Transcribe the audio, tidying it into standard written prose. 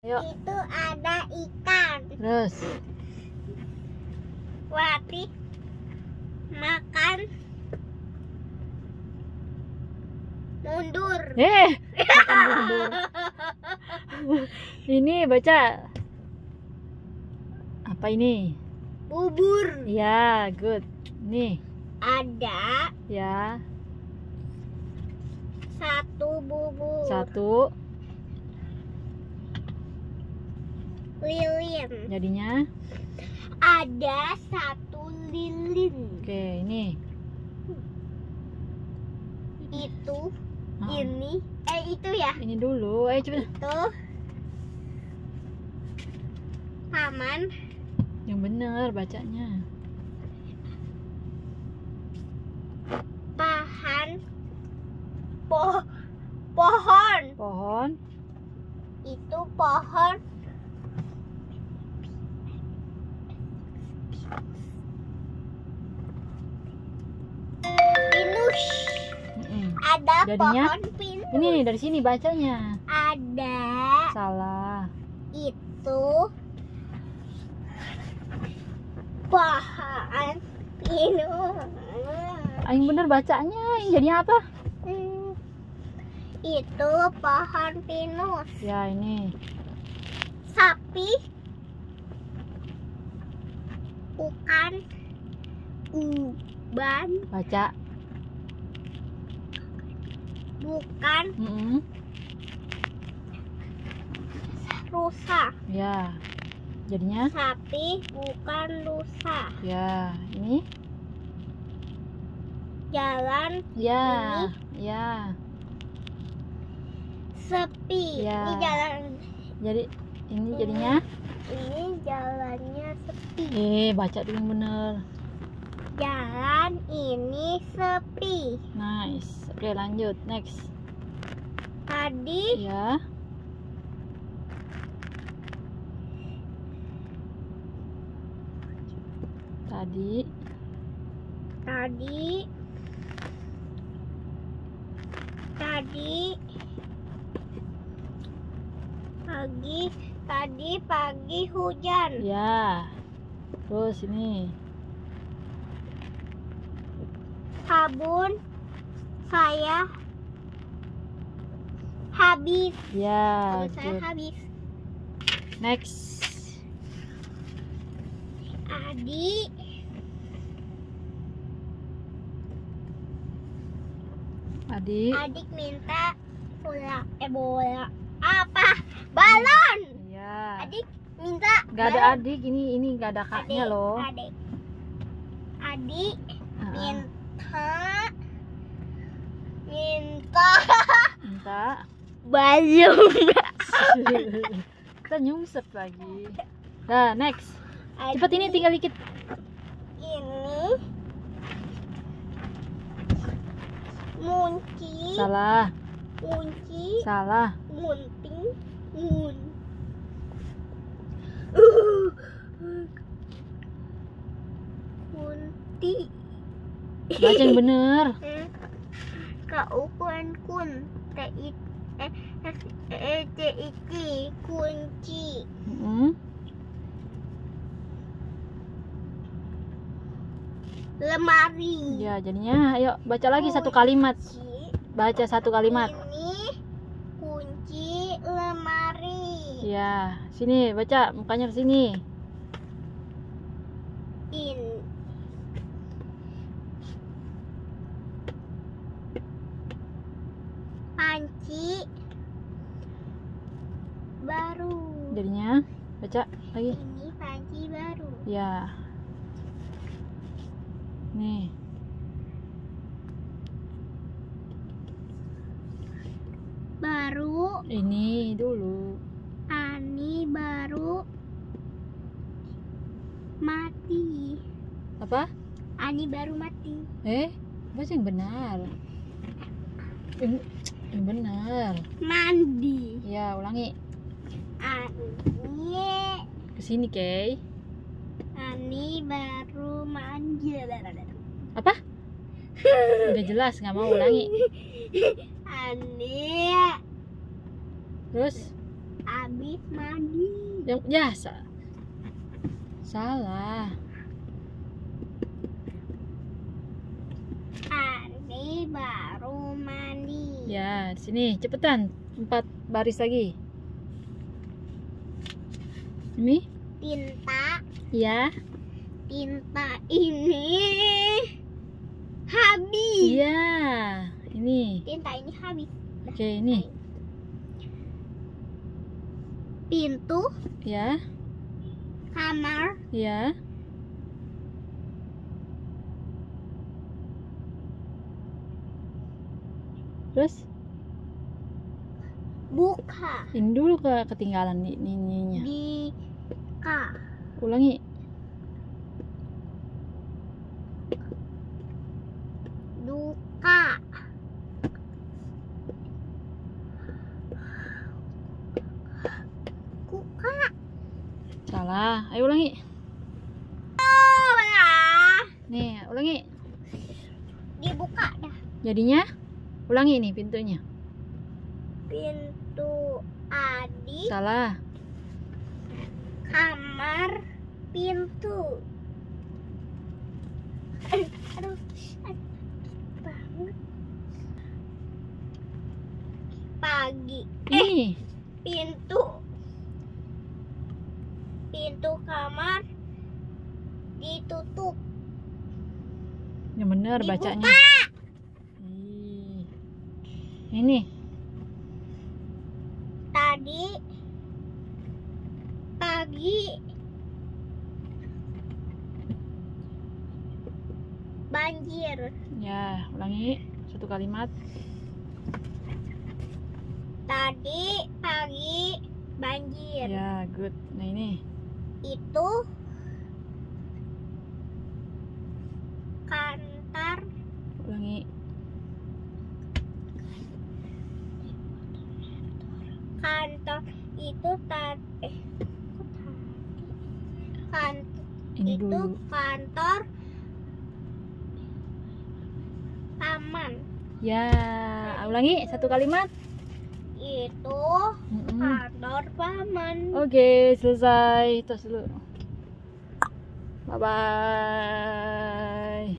Ayo. Itu ada ikan. Terus. Berarti makan mundur. Makan mundur. Ini baca. Apa ini? Bubur. Ya, good. Nih. Ada Ya. satu bubur. Satu. Lilin. Jadinya. Ada satu lilin. Oke, ini. Itu. Oh. Ini. Itu ya. Ini dulu. Coba. Itu. Paman. Yang bener bacanya. Pohon. Pohon. Itu pohon. Pinus. Ada Jadinya? pohon pinus. Ini nih dari sini bacanya. Ada. Salah. Itu pohon pinus. Yang bener bacanya. Yang jadinya apa? Itu pohon pinus. Ya, ini. Sapi. Bukan uban. Baca. Bukan rusa. Ya. Jadinya? Sapi bukan rusa. Ya, ini. Jalan Ya. Ini. Ya. sepi. Ya. Ini jalan. Jadi ini jadinya? Ini jalannya sepi. Baca dulu yang bener. Jalan ini sepi. Nice. Oke, lanjut. Next. Tadi Ya. Tadi. pagi hujan. Ya. Terus ini. Sabun saya habis. Ya. Sabun saya Good. habis. Next. Adik minta bola apa? Balon. Ya. Adik minta Gak ada balon. adik, ini gak ada kaknya loh. Adik minta balon. Kita nyungsep lagi. Nah, next. Cepet, ini tinggal dikit. Ini munci. Salah. Munci. Salah. Munting. Kunti. Baca yang bener. Kaukuan kun. Kunci. Lemari. Ya, jadinya ayo baca lagi satu kalimat. Baca satu kalimat. Ini kunci lemari. Ya, sini baca mukanya ke sini. Panci baru. Jadinya baca lagi. Ini panci baru. Ya. Nih. Baru. Ini dulu. Ani baru mati. Apa? Ani baru mati. Baca yang benar. Yang benar. Mandi. Ya, ulangi. Ani. Kesini, Kay. Ani baru mandi. Apa? Udah jelas, nggak mau ulangi. Ani. Terus Abis mandi. Yang biasa. Salah. Andi baru mandi. Ya, sini cepetan. 4 baris lagi. Ini? Tinta. Ya. Tinta ini habis. Iya. Ini. Tinta ini habis. Oke, ini. Pintu Ya. kamar. Ya. Terus Buka. ini dulu ketinggalan ininya. Di K. Ulangi. Duka. Kuka. Salah. Ayo ulangi. Lah. Nih, ulangi. Dibuka dah. Jadinya ulangi nih pintunya. Pintu Adi. Salah. Kamar. Pintu. Aduh banget. Pagi. Ini. Pintu kamar ditutup. Yang bener Dibuka. bacanya. Ih. Ini. Tadi pagi banjir. Ya, ulangi satu kalimat. Tadi pagi banjir. Ya, good. Nah, ini. Itu kantor. Ulangi. Kantor itu Ini itu dulu. kantor taman. Ya, ulangi satu kalimat. Itu Mm-mm. kantor taman. Oke, selesai. Tos dulu. Bye bye.